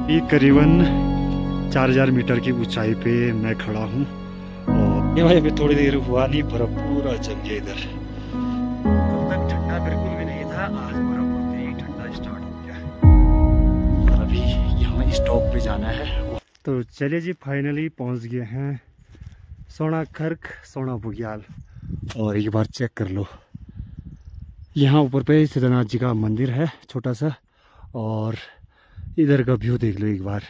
ये करीबन 4000 मीटर की ऊंचाई पे मैं खड़ा हूँ और ये भाई अभी थोड़ी देर हुआ नहीं, बर्फ पूरा जम गया इधर। कल तक ठंडा बिल्कुल भी नहीं था, आज बर्फ पड़ते ही ठंडा स्टार्ट हो गया। और अभी यहाँ स्टॉप पे जाना है। तो चलिए जी, फाइनली पहुँच गए हैं सोना खर्क सोना बुग्याल। और एक बार चेक कर लो, यहाँ ऊपर पे सिद्धनाथ जी का मंदिर है छोटा सा, और इधर का व्यू देख लो एक बार।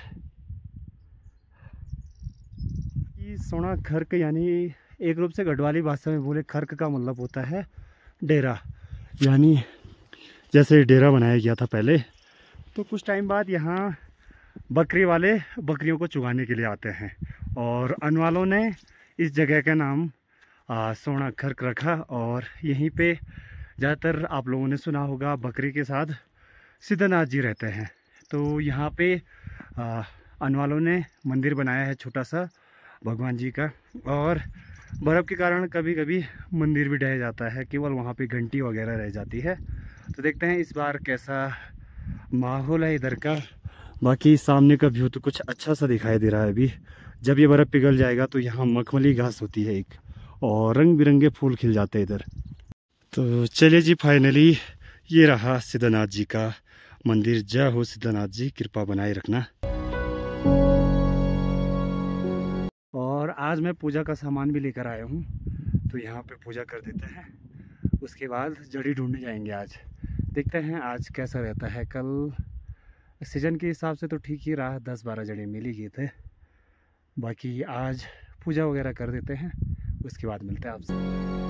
ये सोना खर्क यानी एक रूप से गढ़वाली भाषा में बोले खर्क का मतलब होता है डेरा। यानी जैसे डेरा बनाया गया था पहले, तो कुछ टाइम बाद यहाँ बकरी वाले बकरियों को चुगाने के लिए आते हैं, और अनवालों ने इस जगह का नाम सोना खर्क रखा। और यहीं पे ज़्यादातर आप लोगों ने सुना होगा बकरी के साथ सिद्धनाथ जी रहते हैं। तो यहाँ पे अनवालों ने मंदिर बनाया है छोटा सा भगवान जी का, और बर्फ़ के कारण कभी कभी मंदिर भी ढह जाता है, केवल वहाँ पे घंटी वगैरह रह जाती है। तो देखते हैं इस बार कैसा माहौल है इधर का। बाकी सामने का व्यू तो कुछ अच्छा सा दिखाई दे रहा है अभी। जब ये बर्फ़ पिघल जाएगा तो यहाँ मखमली घास होती है एक, और रंग बिरंगे फूल खिल जाते हैं इधर। तो चलिए जी, फाइनली ये रहा सिद्धनाथ जी का मंदिर। जय हो सिद्धनाथ जी, कृपा बनाए रखना। और आज मैं पूजा का सामान भी लेकर आया हूँ, तो यहाँ पे पूजा कर देते हैं, उसके बाद जड़ी ढूंढने जाएंगे। आज देखते हैं आज कैसा रहता है। कल सीजन के हिसाब से तो ठीक ही रहा, 10-12 जड़े मिल ही गए थे। बाकी आज पूजा वगैरह कर देते हैं, उसके बाद मिलते हैं आपसे।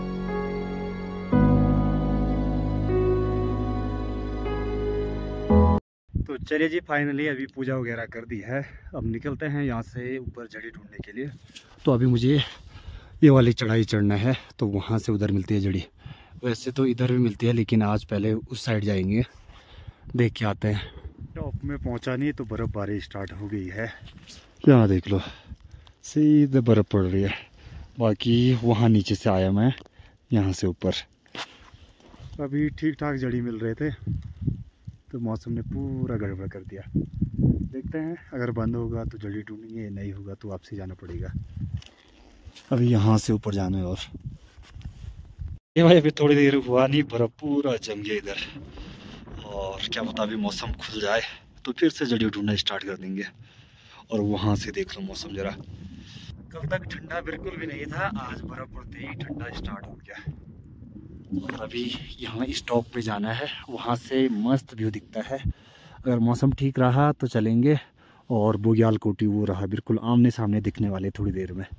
तो चलिए जी, फाइनली अभी पूजा वगैरह कर दी है। अब निकलते हैं यहाँ से ऊपर जड़ी ढूंढने के लिए। तो अभी मुझे ये वाली चढ़ाई चढ़ना है, तो वहाँ से उधर मिलती है जड़ी। वैसे तो इधर भी मिलती है, लेकिन आज पहले उस साइड जाएंगे, देख के आते हैं। टॉप में पहुँचा नहीं तो बर्फ़बारी स्टार्ट हो गई है। यहाँ देख लो, सीधे बर्फ़ पड़ रही है। बाकी वहाँ नीचे से आया मैं, यहाँ से ऊपर। अभी ठीक ठाक जड़ी मिल रहे थे, तो मौसम ने पूरा गड़बड़ कर दिया। देखते हैं, अगर बंद होगा तो जड़ी ढूंढेंगे, नहीं होगा तो वापसी जाना पड़ेगा। अभी यहाँ से ऊपर जाना है। और ये भाई अभी थोड़ी देर हुआ नहीं, बर्फ़ पूरा जम गया इधर। और क्या पता अभी मौसम खुल जाए तो फिर से जड़ी ढूंढना स्टार्ट कर देंगे। और वहाँ से देख लो मौसम जरा, कल तक ठंडा बिल्कुल भी नहीं था, आज बर्फ़ पड़ते ही ठंडा स्टार्ट हो गया। और अभी यहाँ स्टॉप पे जाना है, वहाँ से मस्त व्यू दिखता है। अगर मौसम ठीक रहा तो चलेंगे, और बुग्याल कोटी वो रहा बिल्कुल आमने सामने दिखने वाले थोड़ी देर में।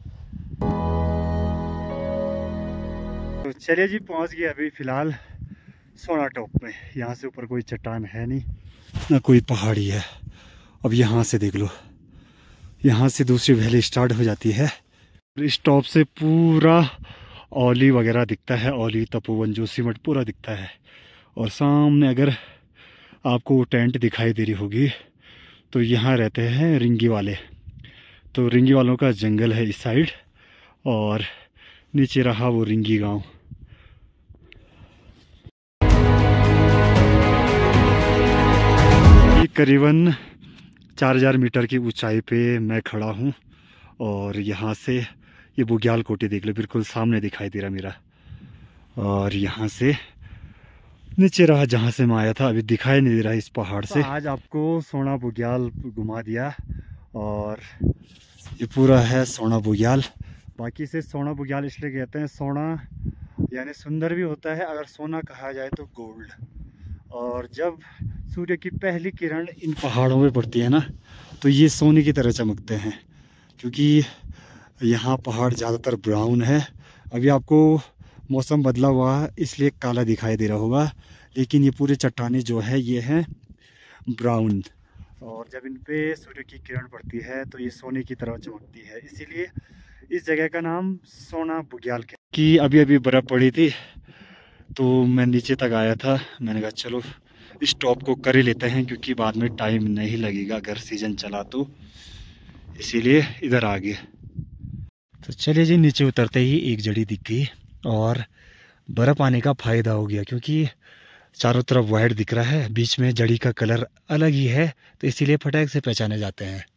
तो चलिए जी, पहुँच गए अभी फ़िलहाल सोना टॉप में। यहाँ से ऊपर कोई चट्टान है नहीं, ना कोई पहाड़ी है। अब यहाँ से देख लो, यहाँ से दूसरी वैली स्टार्ट हो जाती है। इस टॉप से पूरा औली वगैरह दिखता है, औली तपोवन जोशीमठ पूरा दिखता है। और सामने अगर आपको टेंट दिखाई दे रही होगी, तो यहाँ रहते हैं रिंगी वाले। तो रिंगी वालों का जंगल है इस साइड, और नीचे रहा वो रिंगी गांव। ये करीबन 4000 मीटर की ऊंचाई पे मैं खड़ा हूँ, और यहाँ से ये बुग्याल कोटी देख लो, बिल्कुल सामने दिखाई दे रहा मेरा। और यहाँ से नीचे रहा जहाँ से मैं आया था, अभी दिखाई नहीं दे रहा इस पहाड़ से। आज आपको सोना बुग्याल घुमा दिया, और ये पूरा है सोना बुग्याल। बाकी से सोना बुग्याल इसलिए कहते हैं, सोना यानी सुंदर भी होता है, अगर सोना कहा जाए तो गोल्ड। और जब सूर्य की पहली किरण इन पहाड़ों में पड़ती है ना, तो ये सोने की तरह चमकते हैं, क्योंकि यहाँ पहाड़ ज़्यादातर ब्राउन है। अभी आपको मौसम बदला हुआ है इसलिए काला दिखाई दे रहा होगा, लेकिन ये पूरे चट्टानें जो है ये हैं ब्राउन। और जब इन पे सूर्य की किरण पड़ती है तो ये सोने की तरह चमकती है, इसीलिए इस जगह का नाम सोना बुग्याल है। कि अभी अभी बर्फ़ पड़ी थी, तो मैं नीचे तक आया था, मैंने कहा चलो इस टॉप को कर ही लेते हैं, क्योंकि बाद में टाइम नहीं लगेगा अगर सीज़न चला तो, इसीलिए इधर आ गए। तो चलिए जी, नीचे उतरते ही एक जड़ी दिख गई, और बर्फ़ आने का फ़ायदा हो गया, क्योंकि चारों तरफ वाइट दिख रहा है, बीच में जड़ी का कलर अलग ही है, तो इसीलिए फटाक से पहचाने जाते हैं।